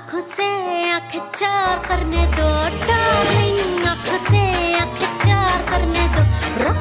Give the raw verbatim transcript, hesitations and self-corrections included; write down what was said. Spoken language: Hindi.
आँखों से आँखें चार करने दो डार्लिंग, आँखों से आँखें चार करने दो।